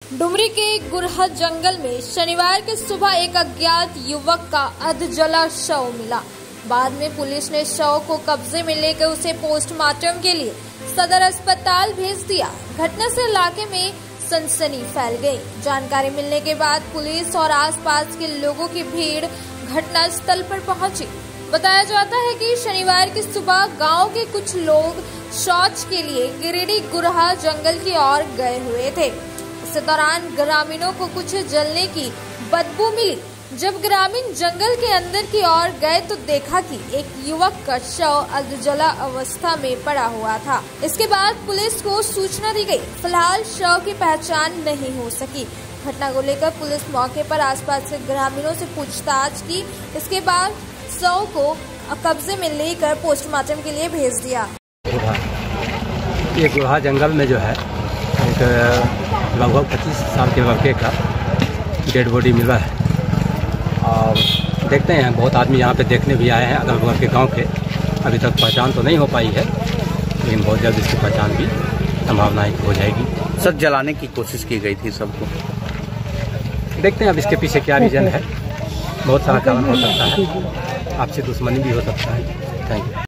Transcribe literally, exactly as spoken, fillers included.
डुमरी के गुरहा जंगल में शनिवार की सुबह एक अज्ञात युवक का अधजला शव मिला। बाद में पुलिस ने शव को कब्जे में लेकर उसे पोस्टमार्टम के लिए सदर अस्पताल भेज दिया। घटना से इलाके में सनसनी फैल गई। जानकारी मिलने के बाद पुलिस और आसपास के लोगों की भीड़ घटना स्थल पर पहुंची। बताया जाता है कि शनिवार की सुबह गांव के कुछ लोग शौच के लिए गिरिडीह गुरहा जंगल की ओर गए हुए थे। इस दौरान ग्रामीणों को कुछ जलने की बदबू मिली। जब ग्रामीण जंगल के अंदर की ओर गए तो देखा कि एक युवक का शव अधजला अवस्था में पड़ा हुआ था। इसके बाद पुलिस को सूचना दी गई। फिलहाल शव की पहचान नहीं हो सकी। घटना को लेकर पुलिस मौके पर आसपास के ग्रामीणों से पूछताछ की। इसके बाद शव को कब्जे में लेकर पोस्टमार्टम के लिए भेज दिया। ये गुरहा जंगल में जो है एक लगभग पच्चीस साल के लड़के का डेड बॉडी मिला है और देखते हैं बहुत आदमी यहाँ पे देखने भी आए हैं अगल बगल के गांव के। अभी तक पहचान तो नहीं हो पाई है, लेकिन बहुत जल्द इसकी पहचान भी संभावना हो जाएगी। सर जलाने की कोशिश की गई थी सबको, देखते हैं अब इसके पीछे क्या रीजन है। बहुत सारा कारण हो सकता है, आपसे दुश्मनी भी हो सकता है। Thank you.